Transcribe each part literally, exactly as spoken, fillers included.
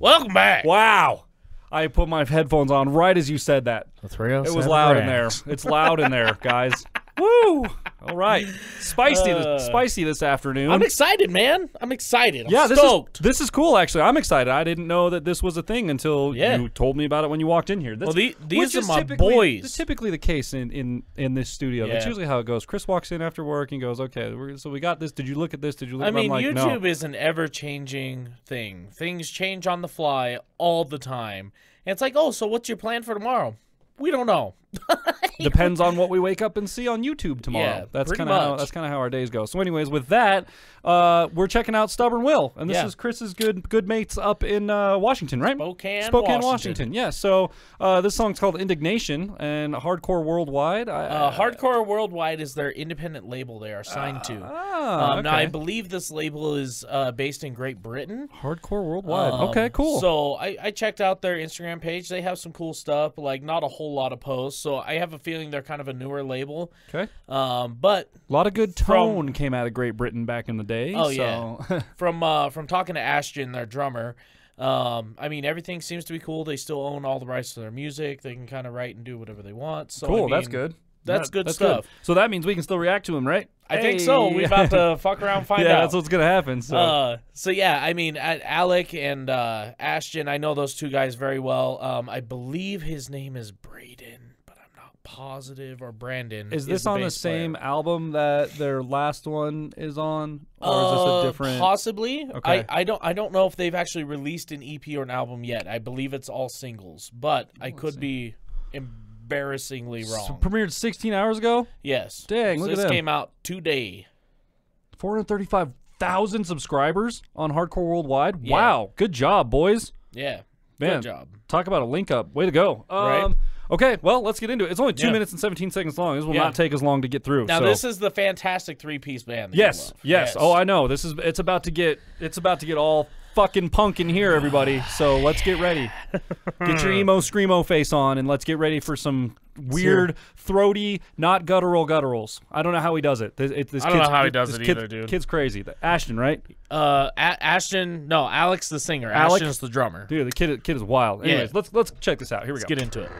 Welcome back. Wow. I put my headphones on right as you said that. It was loud in there. It's loud in there, guys. Woo! All right, spicy, Uh, this, spicy this afternoon. I'm excited, man. I'm excited. I'm yeah, this stoked. is this is cool. Actually, I'm excited. I didn't know that this was a thing until Yeah. you told me about it when you walked in here. This, Well, the- these which are is my typically- boys. That's typically the case in in in this studio. That's Yeah. usually how it goes. Chris walks in after work and goes, "Okay, we're, so we got this. Did you look at this? Did you look?" I at mean, I'm like, YouTube no. is an ever-changing thing. Things change on the fly all the time. And it's like, oh, so what's your plan for tomorrow? We don't know. Depends on what we wake up and see on YouTube tomorrow. Yeah, that's pretty kind of how much. that's kind of how our days go. So, anyways, with that, uh, we're checking out Stubborn Will, and this Yeah. is Chris's good good mates up in uh, Washington, right? Spokane, Spokane, Washington. Washington. Yeah. So uh, this song's called Indignation, and Hardcore Worldwide. I, Uh, Hardcore Worldwide is their independent label they are signed to. Ah, Um, Now, I okay. believe this label is uh, based in Great Britain. Hardcore Worldwide. Um, okay, cool. So I, I checked out their Instagram page. They have some cool stuff, like not a whole lot of posts. So I have a feeling they're kind of a newer label. okay. Um, but A lot of good From- tone came out of Great Britain back in the day. Oh, so. yeah. from uh, from talking to Ashton, their drummer, um, I mean, everything seems to be cool. They still own all the rights to their music. They can kind of write and do whatever they want. So Cool, I that's mean, good. That's That- good that's stuff. So that means we can still react to him, right? I think so. Hey. We're about to fuck around and find yeah, out. that's what's gonna happen. So Uh, so yeah, I mean, A- Alec and uh, Ashton, I know those two guys very well. Um, I believe his name is Braden, but I'm not positive, or Brandon. is this on the bass same player. album that their last one is on, or Uh, is this a different? Possibly. Okay. I, I don't I don't know if they've actually released an E P or an album yet. I believe it's all singles, but I could be embarrassingly wrong. So premiered sixteen hours ago. Yes. Dang, So look at this them. came out today. four hundred thirty-five thousand subscribers on Hardcore Worldwide. Yeah. Wow, good job, boys. Yeah. Man, Good job. Talk about a link up. Way to go. Um, Right. Okay, well, let's get into it. It's only two Yeah. minutes and seventeen seconds long. This will Yeah. not take as long to get through. Now so. this is the fantastic three-piece band. That you Yes, love. yes. Oh, I know. This is. It's about to get. It's about to get all fucking punk in here, everybody. So let's get ready. Get your emo screamo face on, and let's get ready for some weird, throaty, not guttural gutturals. I don't know how he does it. This, it, this I don't kid's, know how he does this it kid- either, dude. Kid's crazy. Ashton, right? Uh, A- Ashton. No, Alex the singer. Alec? Ashton's the drummer. Dude, the kid, kid is wild. Anyways, Yeah. let's let's check this out. Here we Let's go. get into it.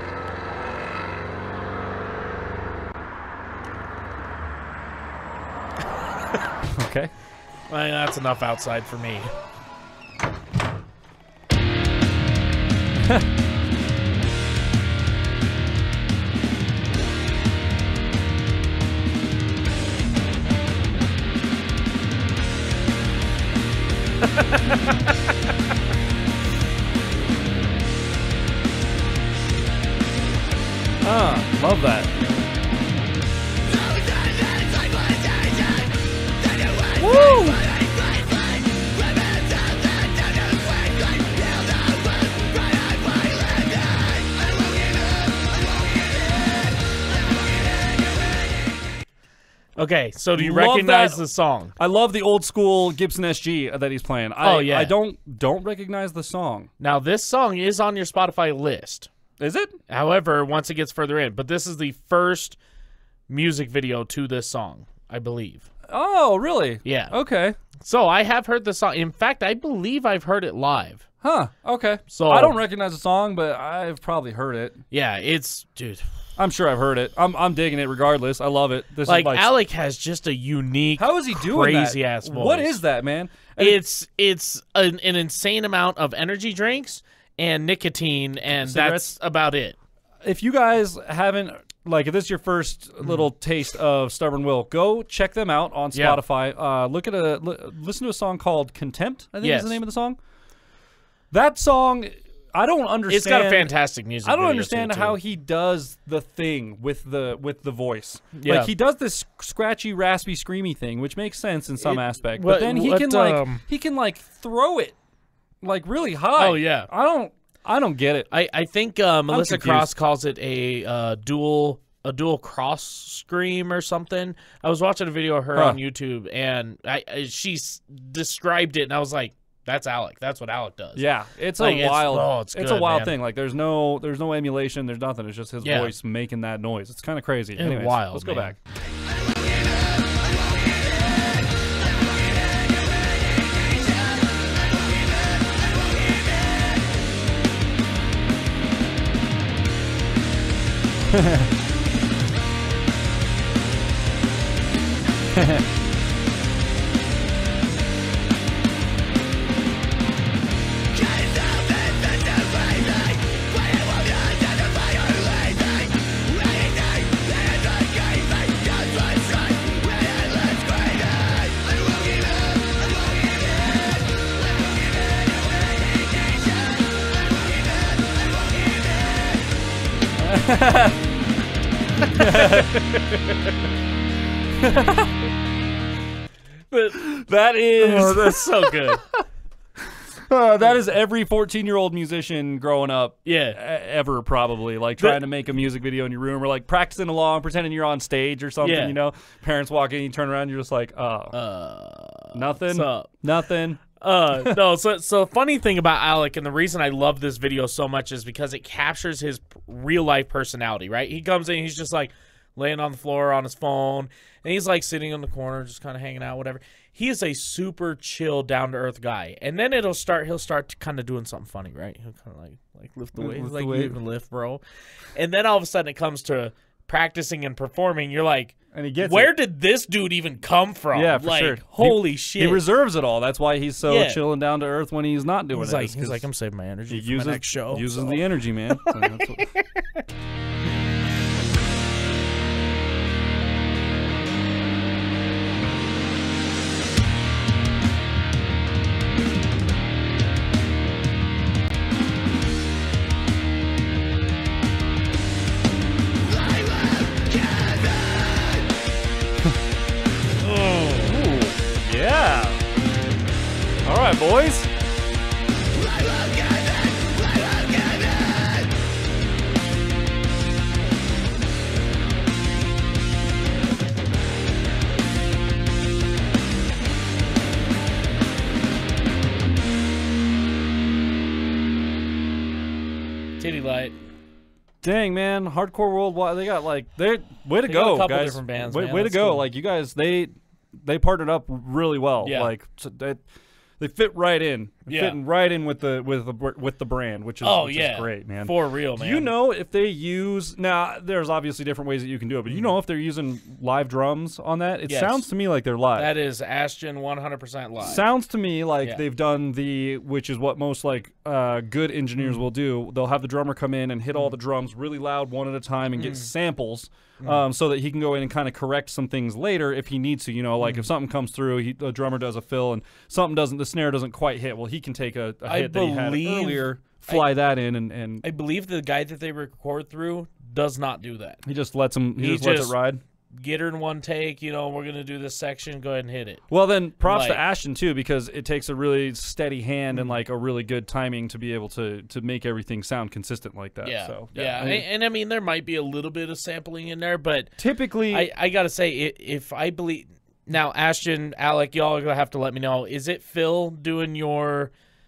Okay. Well, that's enough outside for me. Ah, love that. Woo! Okay, so do you Love recognize that- the song? I love the old school Gibson S G that he's playing. I, Oh, yeah. I don't don't recognize the song. Now, this song is on your Spotify list. Is it? However, once it gets further in, but this is the first music video to this song, I believe. Oh, really? Yeah. Okay. So I have heard the song. In fact, I believe I've heard it live. Huh. Okay. So- I don't recognize the song, but I've probably heard it. Yeah, it's dude. I'm sure I've heard it. I'm I'm digging it regardless. I love it. This Like is like Alec has just a unique, how is he doing crazy that? ass voice. What is that, man? And It's it's an, an insane amount of energy drinks and nicotine, and Cigarettes? that's about it. if you guys haven't, like, if this is your first little taste of Stubborn Will, go check them out on Yeah. Spotify. Uh, look at a li- listen to a song called "Contempt." I think Yes. is the name of the song. That song, I don't understand. It's got a fantastic music. I don't video understand to it, how too. he does the thing with the with the voice. Yeah. Like he does this scratchy, raspy, screamy thing, which makes sense in some It- aspect. what- But then he what, can like um, he can like throw it like really high. Oh, yeah. I don't I don't get it. I I think uh, Melissa confused. Cross calls it a uh, dual a dual cross scream or something. I was watching a video of her Huh. on YouTube, and I, I she s- described it, and I was like, "That's Alec. That's what Alec does." Yeah, it's Like, a it's- wild. oh, it's a good, wild man. thing. Like there's no there's no emulation. There's nothing. It's just his Yeah. voice making that noise. It's kind of crazy. It's Anyways, wild, let's go man. back. But That is oh, that's so good. uh, that is every fourteen-year-old musician growing up, Yeah. e- ever probably like trying to make a music video in your room or like practicing along, pretending you're on stage or something. Yeah. You know, parents walk in, you turn around, you're just like, oh, Uh, nothing, what's up? nothing. Uh, no, so so funny thing about Alec, and the reason I love this video so much is because it captures his real life personality. Right? He comes in, he's just like laying on the floor on his phone, and he's like sitting in the corner, just kind of hanging out, whatever. He is a super chill, down to earth guy, and then it'll start. He'll start kind of doing something funny, right? He'll kind of like like lift the weight, Lift the like weight. you even lift, bro. And then all of a sudden, it comes to practicing and performing. You're like, And he gets where it. did this dude even come from? Yeah, for like, sure. holy He- shit. He reserves it all. That's why he's so Yeah. chill and down to earth when he's not doing He's it. like, It's he's 'cause like, I'm saving my energy he for uses my next show. uses so. the energy, man. So that's what- Ooh, yeah. All right, boys. Titty light. Dang, man, Hardcore Worldwide. They got like they way to They got go, a couple guys. different bands, way man. way to That's go. cool. Like you guys, they they partnered up really well. Yeah. Like so they they fit right in. Yeah. Fitting right in with the with the with the brand, which is Oh which yeah, is great, man. For real, Do man. you know if they use now? There's obviously different ways that you can do it, but you know if they're using live drums on that? It Yes. sounds to me like they're live. that is Ashton one hundred percent live. Sounds to me like Yeah. they've done the, which is what most like uh, good engineers will do. They'll have the drummer come in and hit all the drums really loud one at a time and get samples, um, so that he can go in and kind of correct some things later if he needs to. You know, like if something comes through, he, the drummer does a fill and something doesn't, the snare doesn't quite hit. Well, he can take a, a I hit that he had believe- earlier, fly that in, and, and I believe the guy that they record through does not do that. he just lets him. He, He just lets just- it ride. Get her in one take. You know, we're gonna do this section. Go ahead and hit it. Well, then props to Like- Ashton too, because it takes a really steady hand and like a really good timing to be able to to make everything sound consistent like that. Yeah, So yeah. I mean, and, and I mean, there might be a little bit of sampling in there, but typically, I, I gotta say, i- if I believe now, Ashton, Alec, y'all are gonna have to let me know. Is it Phil doing your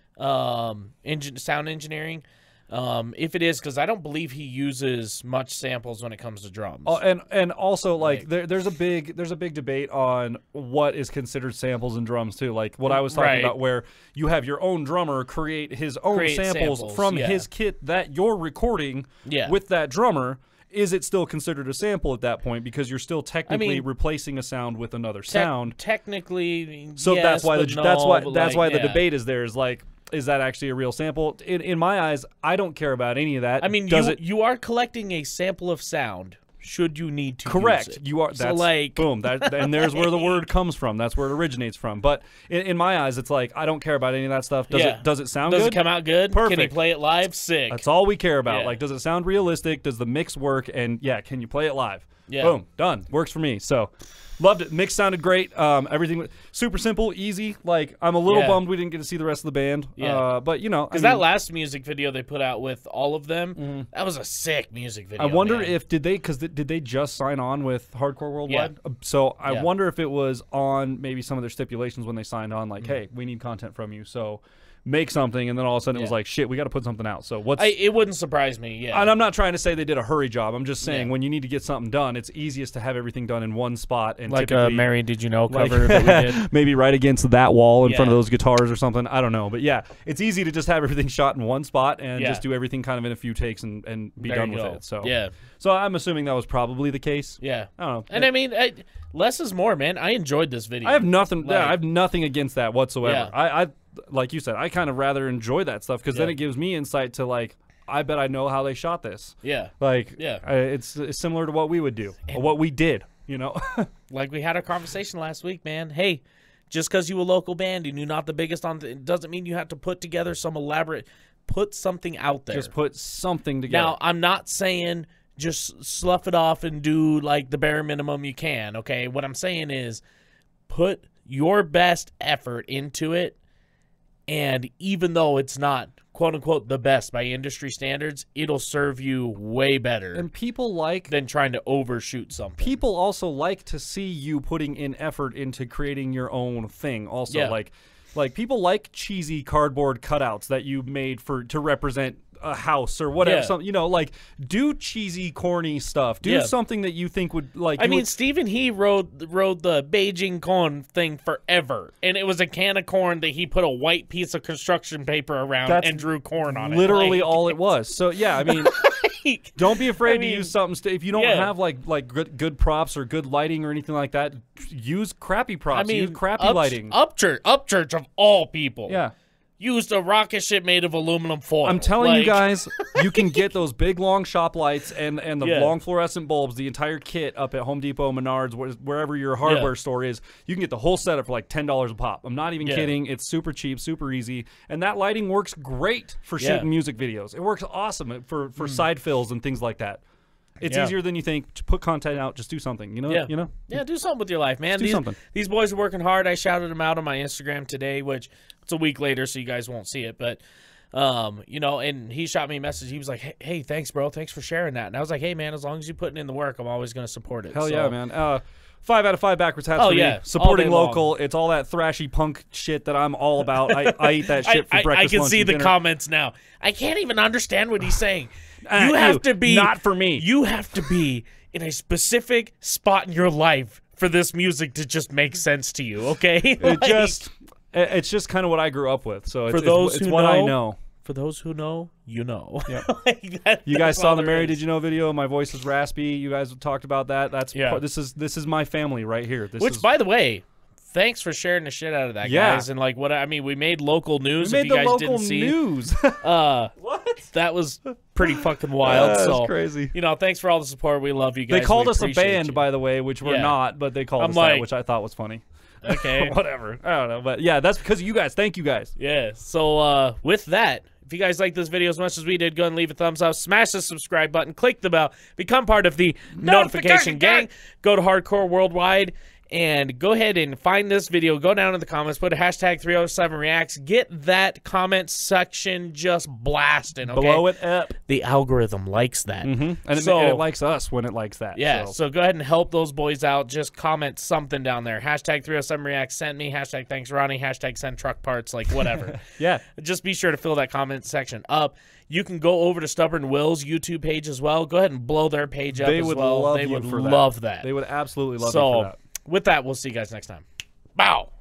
um engine sound engineering? Um, if it is, because I don't believe he uses much samples when it comes to drums. Oh, and and also like, Like- there, there's a big there's a big debate on what is considered samples in drums too. Like what I was talking Right. about, where you have your own drummer create his own Create samples, samples, from yeah. his kit that you're recording Yeah. with that drummer. Is it still considered a sample at that point because you're still technically mean, replacing a sound with another Tec- sound? technically, So yes, that's why the but that's no, why but that's like, why the yeah. debate is there. Is like, is that actually a real sample? In in my eyes, I don't care about any of that. I mean, does you it you are collecting a sample of sound. Should you need to correct? use it. You are. So, That's like- boom. That and there's where the word comes from. That's where it originates from. But in, in my eyes, it's like I don't care about any of that stuff. Does Yeah. it does it sound Does good? it come out good? Can he Perfect. play it live? Sick. That's all we care about. Yeah. Like, does it sound realistic? Does the mix work? And yeah, can you play it live? Yeah. Boom, done. Works for me. So, loved it. Mix sounded great. Um, everything was super simple, easy. Like, I'm a little Yeah. bummed we didn't get to see the rest of the band. Yeah. Uh, but you know, I Because mean, that last music video they put out with all of them, that was a sick music video. I wonder man. if did they because th- did they just sign on with Hardcore Worldwide? Yeah. Uh, So I Yeah. wonder if it was on maybe some of their stipulations when they signed on, Mm. like, hey, we need content from you, so make something, and then all of a sudden it was Yeah. like, shit, we got to put something out. So what's I, it wouldn't surprise me. Yeah. and I'm not trying to say they did a hurry job. I'm just saying Yeah. when you need to get something done, it's easiest to have everything done in one spot and like a typically Mary Did You Know like- cover that we did. maybe right against that wall in front of Yeah. those guitars or something. I don't know, but yeah, it's easy to just have everything shot in one spot and Yeah. just do everything kind of in a few takes and, and be There done you with go. it. So Yeah. so I'm assuming that was probably the case. Yeah. I don't know. And I mean, I, less is more, man. I enjoyed this video. I have nothing. Like- yeah, I have nothing against that whatsoever. Yeah. I, I, like you said, I kind of rather enjoy that stuff because then Yeah. it gives me insight to like, I bet I know how they shot this. Yeah. Like, Yeah. I, it's, it's similar to what we would do, or what we did. You know, Like we had a conversation last week, man. Hey, just because you a local band and you're not the biggest on, it doesn't mean you have to put together some elaborate. Put something out there. just put something together. Now, I'm not saying just slough it off and do like the bare minimum you can, okay? What I'm saying is put your best effort into it, and even though it's not quote unquote the best by industry standards, it'll serve you way better and people like than trying to overshoot something. people also like to see you putting in effort into creating your own thing. Also, Yeah. like like people like cheesy cardboard cutouts that you made for to represent a house or whatever. Yeah. Something, you know, like do cheesy, corny stuff. Do Yeah. something that you think would like. I you mean, would- Stephen he rode rode the Beijing corn thing forever, and it was a can of corn that he put a white piece of construction paper around That's and drew corn on it. literally Like, all it was. So yeah, I mean. like, Don't be afraid I mean, to use something. St- if you don't yeah. have like like good good props or good lighting or anything like that, use crappy props. I mean, use crappy Up- lighting. Upchurch, Upchurch of all people, yeah, used a rocket ship made of aluminum foil. I'm telling you Like, guys, you can get those big long shop lights and and the Yeah. long fluorescent bulbs, the entire kit up at Home Depot, Menards, where, wherever your hardware store is. You can get the whole setup for like ten dollars a pop. I'm not even Yeah. kidding. It's super cheap, super easy, and that lighting works great for Yeah. shooting music videos. It works awesome for for side fills and things like that. It's Yeah. easier than you think to put content out. Just do something. You know. Yeah. You know. Yeah, do something with your life, man. do these, something. These boys are working hard. I shouted them out on my Instagram today, which it's a week later, so you guys won't see it. But, um, you know, and he shot me a message. He was like, hey, hey, thanks, bro. Thanks for sharing that. And I was like, hey, man, as long as you're putting in the work, I'm always going to support it. Hell So, yeah, man. Uh, five out of five backwards hats Oh, for me. yeah, all Supporting day long. local. It's all that thrashy punk shit that I'm all about. I, I eat that I, shit for I, breakfast, I can lunch, see and the dinner. comments now. I can't even understand what he's saying. Uh, you have you, to be not for me. You have to be in a specific spot in your life for this music to just make sense to you. Okay, It Like, just, it- it's just kind of what I grew up with. So it's, For it's- those it's, who what I know, know. for those who know, you know. Yeah. Like, that- You guys that's saw all the there Mary is. Did You Know video? My voice is raspy. You guys talked about that. That's Yeah. part, this is this is my family right here. This Which, is, by the way, thanks for sharing the shit out of that, Yeah. guys. And like, what I mean, we made local we news. made if you the guys local didn't see, news. uh, what? that was pretty fucking wild. That's so crazy. you know, thanks for all the support. We love you guys. They called We us a appreciate band, you. by the way, which we're Yeah. not, but they called I'm us like- that, which I thought was funny. Okay. Whatever. I don't know, but yeah, that's because of you guys. Thank you guys. Yeah. So uh, with that, if you guys like this video as much as we did, go and leave a thumbs up, smash the subscribe button, click the bell, become part of the notification, Notification gang. gang. Go to Hardcore Worldwide and go ahead and find this video. Go down in the comments, put a hashtag three oh seven reacts. Get that comment section just blasting. Okay? Blow it up. The algorithm likes that. Mm-hmm. And, it, So- and it likes us when it likes that. Yeah, so. so go ahead and help those boys out. Just comment something down there. Hashtag three oh seven reacts. Send me. Hashtag thanks Ronnie. Hashtag send truck parts. Like whatever. yeah. Just be sure to fill that comment section up. You can go over to Stubborn Will's YouTube page as well. Go ahead and blow their page up They as would well. love they you would for that. love that. They would absolutely love so you for that. with that, we'll see you guys next time. Bow.